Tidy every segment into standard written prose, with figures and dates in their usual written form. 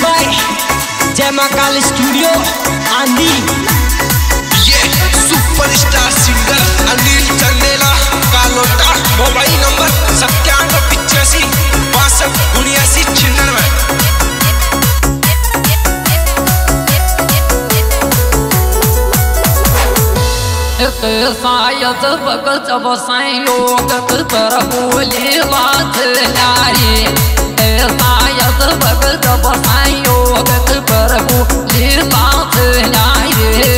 Bye जय Mahakal studio आंधी। ये सुपरस्टार सिंगर अनिल चंदेला का लोटा। Mobile number 9785627996। शायद भगत जब संयोग पर बोली बात नारी, शायद भगत जब संयोग पर बोली बात नारी।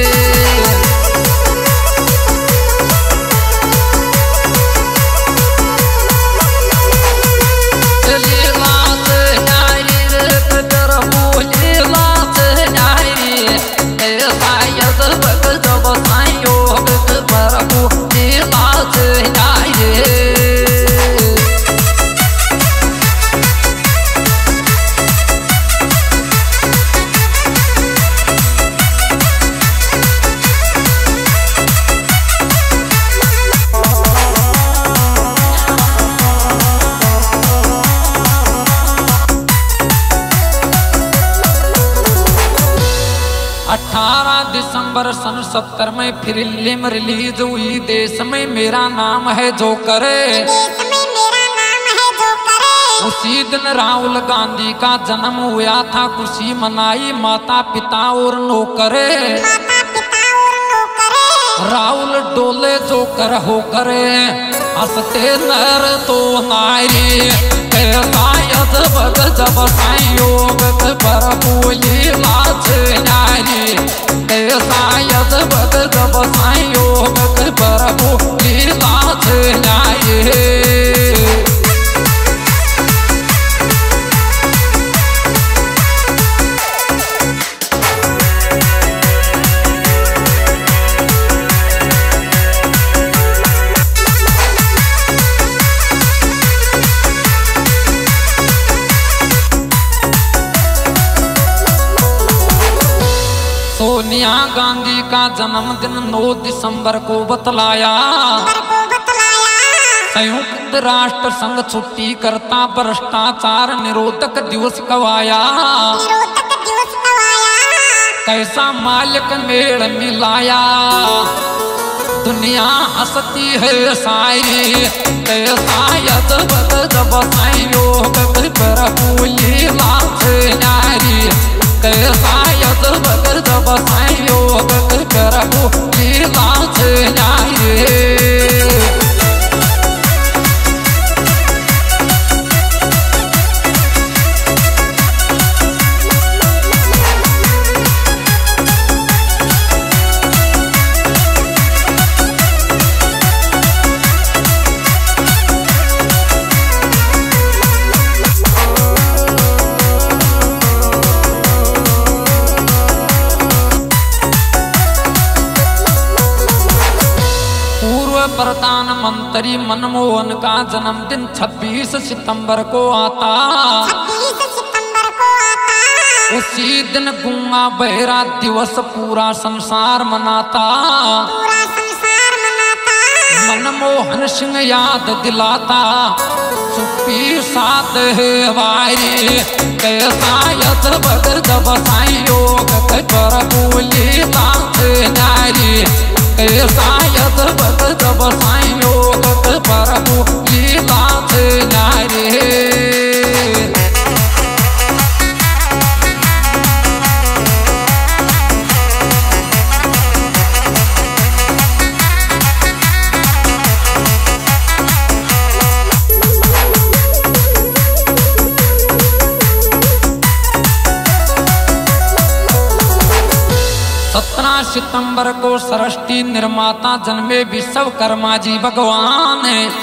दिसंबर सन 70 में फिल्म रिलीज हुई देश में मेरा नाम है जोकर। उसी दिन राहुल गांधी का जन्म हुआ था, खुशी मनाई माता पिता और नौकर। राहुल डोले जोकर होकर हंसते नर तो नारी, शायद भग जब संयोग पर बोली बात नारी, शायद भग जब संयोग पर बोली बात नारी। सोनिया गांधी का जन्मदिन 9 दिसंबर को बतलाया, संयुक्त राष्ट्र संघ छुट्टी करता भ्रष्टाचार निरोधक दिवस कवाया। कैसा मालिक मेल मिलाया, दुनिया हंसती है शायरी, शायद भग जब संयोग पर बोली बात नारी, शायद भग जब संयोग पर बोली बात नारी। प्रधानमंत्री मनमोहन का जन्मदिन 26 सितंबर को आता। उसी दिन गूंगा बहरा दिवस पूरा संसार मनाता। मनमोहन सिंह याद दिलाता, चुप्पी साथ है वारी, शायद भग जब संयोग पर बोली बात नारी, शायद भग जब संयोग पर बोली बात नारी। सितंबर को सरस्वती निर्माता जन्मे विश्वकर्मा जी भगवान।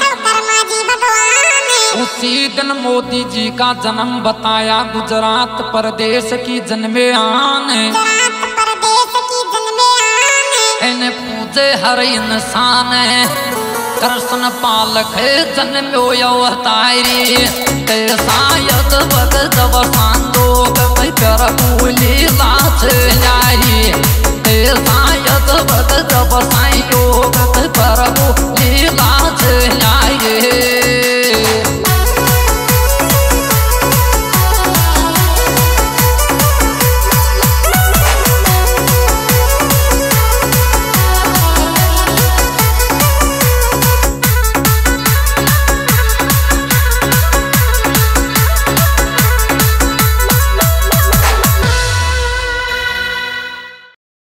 उसी दिन मोदी जी का जन्म बताया, गुजरात प्रदेश की जन्मे आन। इन्हें पूजे हर इंसान, कृष्ण पालक है जन्मो अवतारी, शायद भग जब संयोग कर बोली बात नारी, शायद भग जब संयोग पर बोली